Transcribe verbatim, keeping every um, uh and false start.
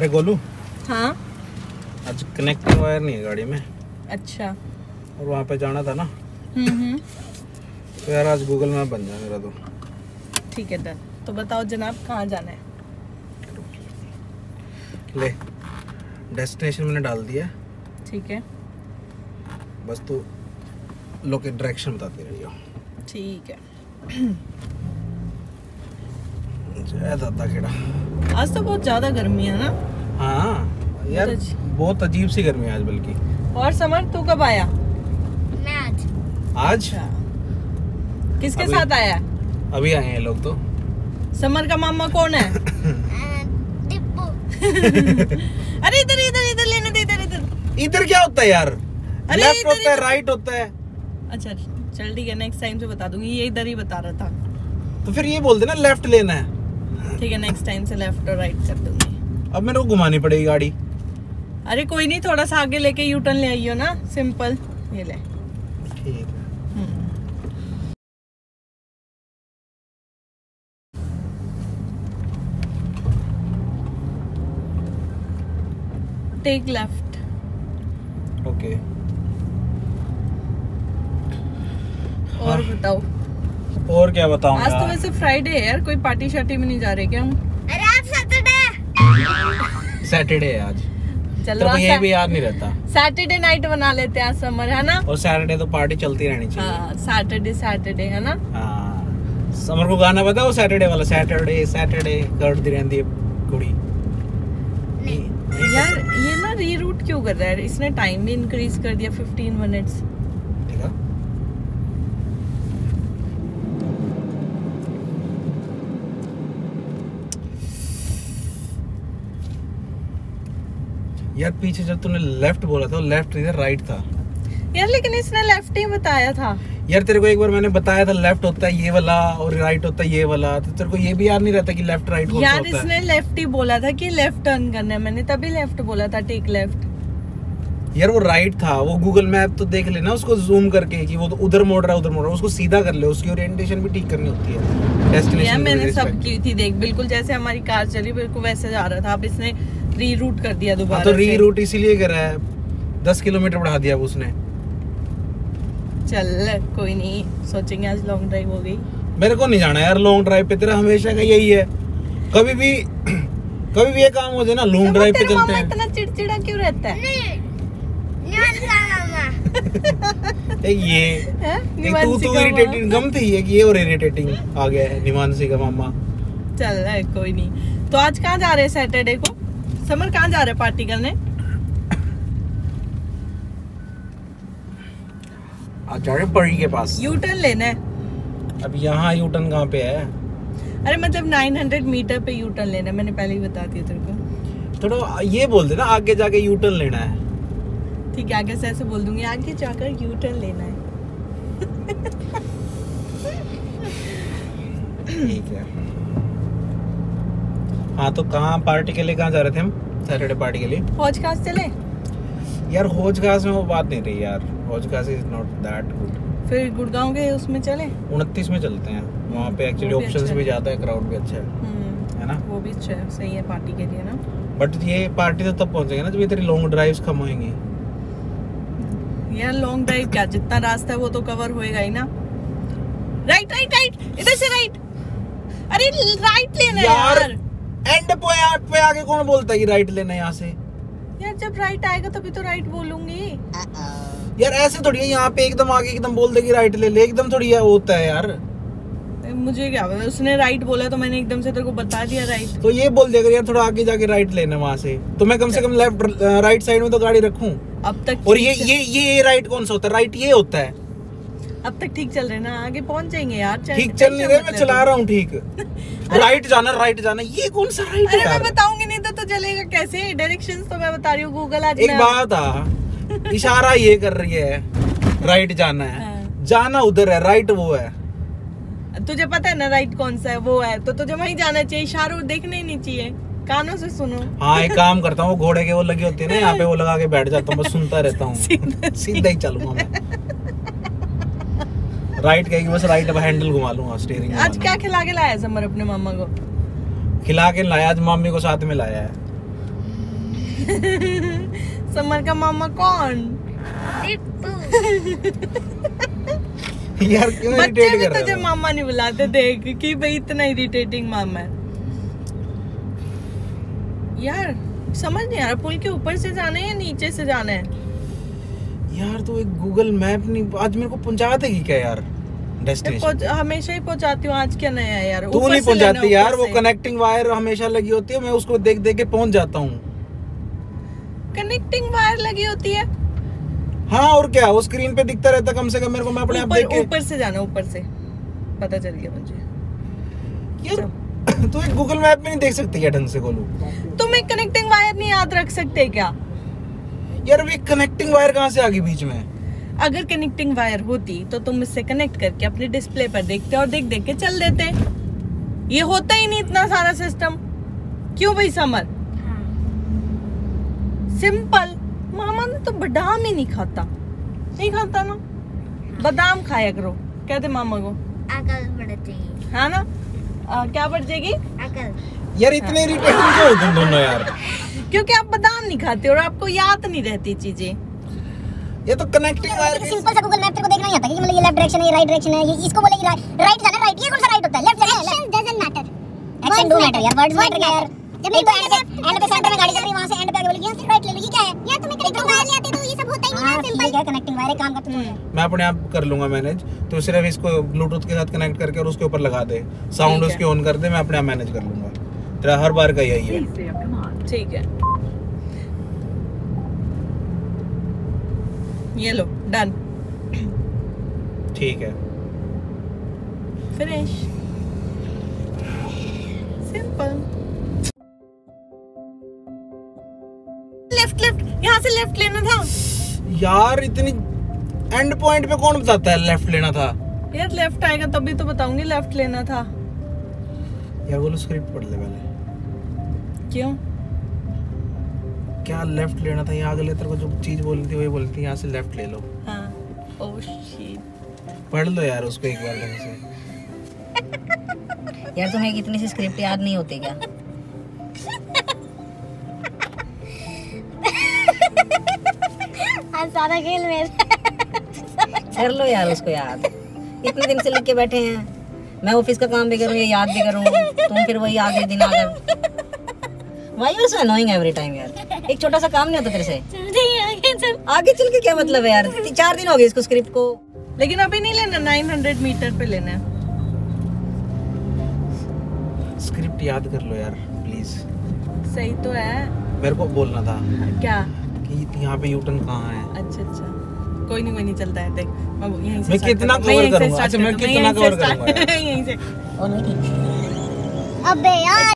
अरे गोलू, हाँ आज कनेक्टिंग वायर नहीं है गाड़ी में। अच्छा। और वहाँ पे जाना था ना। हम्म तो यार आज गूगल मैप बन जाए मेरा तो। ठीक है डन। तो बताओ जनाब कहाँ जाना है? ले डेस्टिनेशन मैंने डाल दिया। ठीक है, बस तू लोकेशन डायरेक्शन बताती रही हो। ठीक है। जय दादा खेड़ा। आज तो बहुत ज्यादा गर्मी है ना? हाँ यार बहुत बहुत अजीब सी गर्मी है आज बल्कि। और समर तू कब आया? मैं आज आज अच्छा। किसके अभी- साथ आया? अभी आए हैं लोग तो। समर का मामा कौन है? डिब्बू। अरे इधर इधर इधर लेने दे, इधर इधर। इधर क्या होता है यार? अरे लेफ्ट इधर- होता है, इधर। राइट होता है। अच्छा चल ठीक है, नेक्स्ट टाइम से बता दूंगी। ये इधर ही बता रहा था। तो फिर ये बोल देना लेफ्ट लेना है। ठीक है, नेक्स्ट टाइम से लेफ्ट और राइट कर दूंगी। अब मेरे को घुमानी पड़ेगी गाड़ी। अरे कोई नहीं, थोड़ा सा आगे लेके यू टर्न ले आइयो ना, सिंपल। ये ले। ठीक है। Take left. ओके। और बताओ, और क्या बताऊं आज तो यार? वैसे फ्राइडे है यार, कोई पार्टी शार्टी में नहीं जा रहे क्या हम? अरे आज सैटरडे। सैटरडे है आज। चलो तेरे को ये भी याद नहीं रहता। सैटरडे नाइट बना लेते हैं समर, है ना? और सैटरडे तो पार्टी चलती रहनी चाहिए। हाँ सैटरडे सैटरडे है ना? हाँ। समर को गाना पता है वो सैटरडे वाला, सैटरडे सैटरडे करती रहती है कुड़ी। यार ये ना रीरूट क्यों कर रहा है? इसने टाइम भी इंक्रीज कर दिया फिफ्टीन मिनट्स। ठीक है। यार पीछे जब तूने लेफ्ट बोला था, लेफ्ट इधर राइट था यार, लेकिन इसने लेफ्ट ही बताया था। यार। तेरे को एक बार मैंने बताया था लेफ्ट होता है ये वाला और राइट होता है ये वाला, तो तेरे को ये भी याद नहीं रहता कि लेफ्ट राइट कौन सा यार होता है? इसने लेफ्ट ही बोला था कि लेफ्ट टर्न करना है, मैंने तभी लेफ्ट बोला था, टेक लेफ्ट। यार वो राइट था। वो गूगल मैप तो देख लेना उसको जूम करके कि वो तो उधर मोड़ रहा है उधर मोड़ रहा है, उसको सीधा कर ले। उसकी ओरिएंटेशन भी ठीक करनी होती है डेस्टिनेशन। यार मैंने सब की थी, देख बिल्कुल जैसे हमारी कार चली बिल्कुल वैसे जा रहा था। अब इसने रीरूट कर दिया दोबारा। तो रीरूट इसीलिए कर रहा है, दस किलोमीटर बढ़ा दिया अब उसने। चल कोई नहीं, सोचेंगे आज लॉन्ग ड्राइव हो गई। मेरे को नहीं जाना यार लॉन्ग ड्राइव पे, तेरा हमेशा का यही है। कभी भी कभी भी ये काम हो जाए ना, लॉन्ग ड्राइव पे चलते हैं। इतना चिड़चिड़ा क्यों रहता है? नहीं निवांत का मामा। एक ये हैं? एक तू निवांशी तू का इरिटेटिंग गम थी ये कि ये और इरिटेटिंग आ गया है निवांशी का मामा। मामा। चल है कोई नहीं। तो आज कहाँ जा रहे हैं सैटरडे को? समर कहाँ जा रहे हैं पार्टी करने? आज जा रहे हैं परी के पास। यू टर्न लेना है। अब यहाँ यू टर्न कहाँ पे है? अरे मतलब नौ सौ मीटर पे यू टर्न लेना है, मैंने पहले ही बता दिया तेरे को। थोड़ा ये बोल देना आगे जाके यू टर्न लेना है। ठीक है, आगे से ऐसे बोल दूंगी, आगे जाकर यू टर्न लेना है। ठीक है। हाँ तो कहाँ पार्टी के लिए कहाँ जा रहे थे हम? सैटरडे पार्टी के लिए फौज खास चले? यार हौज खास में वो बात नहीं रही यार। हौज खास इज नॉट दैट गुड। फिर गुड़गांव के उसमें चले? उनतीस में चलते हैं, वहाँ पे एक्चुअली वो भी ऑप्शंस अच्छा भी है। ज्यादा है, क्राउड भी अच्छा है, हम्म, है ना? वो भी अच्छा है, सही है पार्टी के लिए ना। बट ये पार्टी तो तब पहुंचेंगे ना जब ये तेरी लॉन्ग ड्राइव्स कम होंगी। यार लॉन्ग ड्राइव क्या, जितना रास्ता है वो तो कवर होएगा ही ना। राइट राइट राइट, इधर से राइट। अरे राइट लेना है यार, यार। एंड पे पे आके कौन बोलता है कि राइट लेना है यहाँ से? यार जब राइट आएगा तभी तो राइट बोलूंगी। यार ऐसे थोड़ी है, यहाँ पे एकदम आगे एकदम बोल दे कि राइट ले ले, एकदम थोड़ी है होता है यार। मुझे क्या पता, उसने राइट बोला तो मैंने एकदम से तेरे को बता दिया राइट। तो ये बोल दिया अगर यार थोड़ा आगे जाके राइट लेना वहाँ से, तो मैं कम से कम लेफ्ट राइट साइड में तो गाड़ी रखूं। अब तक और ये ये ये राइट कौन सा होता है? राइट ये होता है। अब तक ठीक चल रहे ना, आगे पहुंच जाएंगे यार। ठीक चल नहीं रहे, मैं चला रहा हूँ ठीक। राइट जाना राइट जाना, ये कौन सा राइट है अरे मैं यार? बताऊंगी नहीं तो तो चलेगा कैसे? डायरेक्शंस तो मैं बता रही हूँ, गूगल आज एक मैं- बात आ, इशारा ये कर रही है राइट जाना है, हाँ। जाना उधर है, राइट वो है। तुझे पता है ना राइट कौन सा है, वो है तो तुझे वहीं जाना चाहिए। इशारों देखने ही नहीं चाहिए, कानों से सुनो। हाँ एक काम करता हूँ, घोड़े के वो लगी होती है ना यहाँ पे, वो लगा के बैठ जाता हूँ, बस सुनता रहता हूँ, सीधा ही चलूंगा मैं। राइट कहेगी बस, राइट अब हैंडल घुमा लूंगा, स्टीयरिंग। आज क्या खिला के लाया समर अपने मामा को? खिला के लाया आज, मम्मी को साथ में लाया है। समर का मामा कौन? टिप्पू। यार क्यों बच्चे इरिटेट भी कर तुझे रहे हो? मामा नहीं बुलाते देख कि भाई इतना इरिटेटिंग मामा है। यार समझ नहीं आ रहा पुल के ऊपर से जाना है या नीचे से जाना है? यार तो एक गूगल मैप नहीं आज मेरे को पहुंचा देगी क्या यार डेस्टिनेशन? पहुंच- हमेशा ही पहुंचाती हूँ, आज क्या नया है यार? तू ऊपर नहीं से लेना है, पहुंचाती यार, ऊपर वो से। कनेक्टिंग वायर हमेशा लगी होती है, मैं उसको देख देख के पहुंच जाता हूँ। कनेक्टिंग वायर लगी होती है हाँ और क्या, वो स्क्रीन पे दिखता रहता कम से कम मेरे को, मैं अपने आप देख ऊपर, के। ऊपर से जाना, ऊपर से पता चल गया मुझे। यार तू एक गूगल मैप में नहीं देख सकती क्या ढंग से गोलू? तुम एक कनेक्टिंग वायर नहीं याद रख सकते क्या? यार वो कनेक्टिंग वायर कहाँ से आ गई बीच में? अगर कनेक्टिंग वायर होती तो तुम इससे कनेक्ट करके अपने डिस्प्ले पर देखते और देख देख के चल देते। ये होता ही नहीं इतना सारा सिस्टम। क्यों भाई समर? सिंपल। मामा ने तो बादाम ही नहीं खाता, नहीं खाता ना, बादाम खाया करो। कहते मामा को अकल बढ़ती है। हाँ ना? आ, क्या बढ़ जाएगी? अकल। यार इतने इरिटेटिंग क्यों हो तुम दोनों यार? क्योंकि आप बादाम नहीं खाते और आपको याद नहीं रहती चीजें। ये तो कनेक्टिंग वायर सिंपल सा गूगल मैप तेरे को देखना ही आता है कि मतलब ये लेफ्ट डायरेक्शन है, ये राइट डायरेक्शन है, ये इसको बोलेगी राइट जाना, राइट। ये कौन सा राइट होता है? लेफ्ट जाना है। Action doesn't matter, action do matter यार, वर्ड्स मैटर यार। जब एक तो एंड पे एंड पे सेंटर में गाड़ी चल रही है, वहां से एंड पे आके बोलेगी यहां से राइट ले लो। ये क्या है यार? तुम्हें कनेक्टिंग वायर नहीं आती तो ये सब होता ही नहीं है। सिंपल क्या कनेक्टिंग वायर काम करता है। मैं अपने आप कर लूंगा मैनेज, तो सिर्फ इसको ब्लूटूथ के साथ कनेक्ट करके और उसके ऊपर लगा दे, साउंड ठीक है। उसके ऑन कर दे, मैं अपने आप मैनेज कर लूंगा। तेरा हर बार का यही है। ठीक है, ये लो, डन, ठीक है। Finish, simple. लेफ्ट लेफ्ट, यहाँ से लेफ्ट लेना था यार इतनी एंड पॉइंट पे कौन बताता है लेफ्ट लेना था? यार। लेफ्ट आएगा तभी तो बताऊंगी लेफ्ट लेना था। यार बोलो स्क्रिप्ट पढ़ ले पहले। क्यों? क्या लेफ्ट लेना था? यहाँ अगले तेरे को जो चीज बोलनी थी वही बोलनी थी, यहाँ से लेफ्ट ले लो। हाँ, ओह शिट। पढ़ लो यार उसको एक बार ढंग से। यार तुम्हें इतनी सी स्क्रिप्ट याद नहीं होती क्या? आज सारा खेल मेरा। कर लो यार उसको याद, इतने दिन से लिख के बैठे हैं। मैं ऑफिस का काम भी करूँ, ये याद भी करूँ, तुम फिर वही आगे दिन आकर। Why you are so annoying every time यार? एक छोटा सा काम नहीं होता तेरे से? आगे चल। आगे चल के क्या मतलब है यार? ती- चार दिन हो गए इसको स्क्रिप्ट को। लेकिन अभी नहीं लेना, नौ सौ मीटर पे लेना है। स्क्रिप्ट याद कर लो यार प्लीज। सही तो है। मेरे को बोलना था क्या? कि यहाँ पे यूटर्न कहाँ है। अच्छा अच्छा, कोई नहीं कोई नहीं, चलता है। देख मैं यहीं से मैं start कितना करता हूँ। cover यहीं से करूंगा? start अच्छा, मैं करता हूँ। कितना यहीं से cover start- करूंगा यार? यहीं से। और नहीं थी। अबे यार